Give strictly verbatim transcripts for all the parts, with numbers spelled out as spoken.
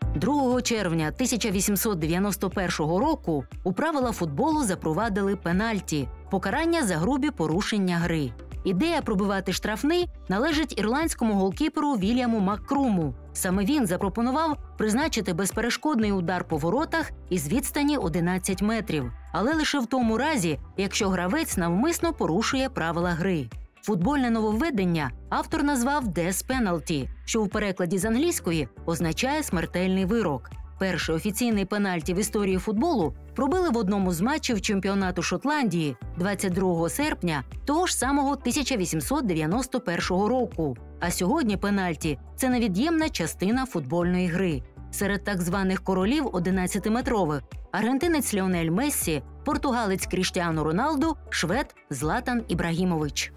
другого червня тисяча вісімсот дев'яносто першого року у правила футболу запровадили пенальті – покарання за грубі порушення гри. Ідея пробивати штрафний належить ірландському голкіперу Вільяму Маккруму. Саме він запропонував призначити безперешкодний удар по воротах із відстані одинадцять метрів. Але лише в тому разі, якщо гравець навмисно порушує правила гри. Футбольне нововведення автор назвав «Death Penalty», що в перекладі з англійської означає «смертельний вирок». Перший офіційний пенальті в історії футболу пробили в одному з матчів чемпіонату Шотландії двадцять другого серпня того ж самого тисяча вісімсот дев'яносто першого року. А сьогодні пенальті – це невід'ємна частина футбольної гри. Серед так званих королів одинадцятиметрових – аргентинець Ліонель Мессі, португалець Кріштіану Роналду, швед Златан Ібрагімович.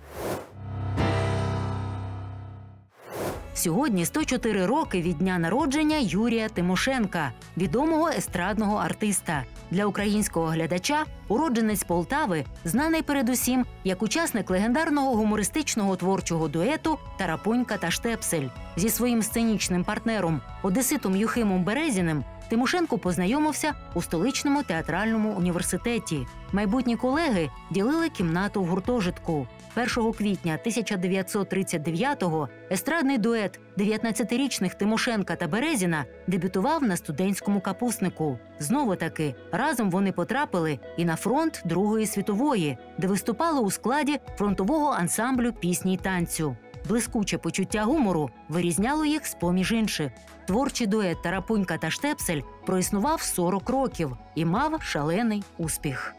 Сьогодні сто чотири роки від дня народження Юрія Тимошенка, відомого естрадного артиста. Для українського глядача уродженець Полтави знаний передусім як учасник легендарного гумористичного творчого дуету «Тарапунька та Штепсель». Зі своїм сценічним партнером одеситом Юхимом Березіним Тимошенко познайомився у столичному театральному університеті. Майбутні колеги ділили кімнату в гуртожитку. першого квітня тисяча дев'ятсот тридцять дев'ятого естрадний дует дев'ятнадцятирічних Тимошенка та Березіна дебютував на студентському капуснику. Знову-таки, разом вони потрапили і на фронт Другої світової, де виступали у складі фронтового ансамблю пісні й танцю. Блискуче почуття гумору вирізняло їх з-поміж інших. Творчий дует «Тарапунька та Штепсель» проіснував сорок років і мав шалений успіх.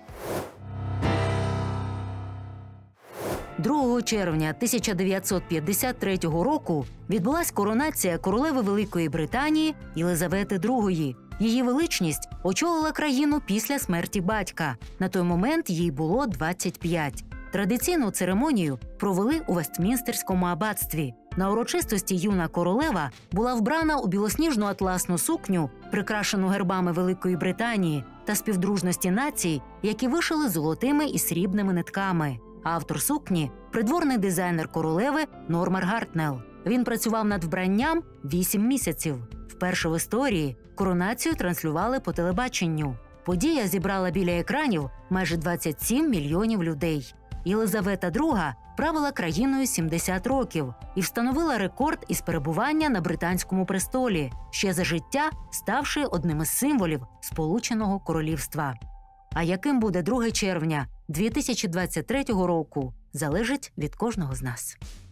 другого червня тисяча дев'ятсот п'ятдесят третього року відбулась коронація королеви Великої Британії Єлизавети другої. Її величність очолила країну після смерті батька. На той момент їй було двадцять п'ять. Традиційну церемонію провели у Вестмінстерському аббатстві. На урочистості юна королева була вбрана у білосніжну атласну сукню, прикрашену гербами Великої Британії та співдружності націй, які вишили золотими і срібними нитками. Автор сукні – придворний дизайнер королеви Нормар Гартнелл. Він працював над вбранням вісім місяців. Вперше в історії коронацію транслювали по телебаченню. Подія зібрала біля екранів майже двадцять сім мільйонів людей. Єлизавета друга правила країною сімдесят років і встановила рекорд із перебування на британському престолі, ще за життя ставши одним із символів Сполученого Королівства. А яким буде друге червня дві тисячі двадцять третього року, залежить від кожного з нас.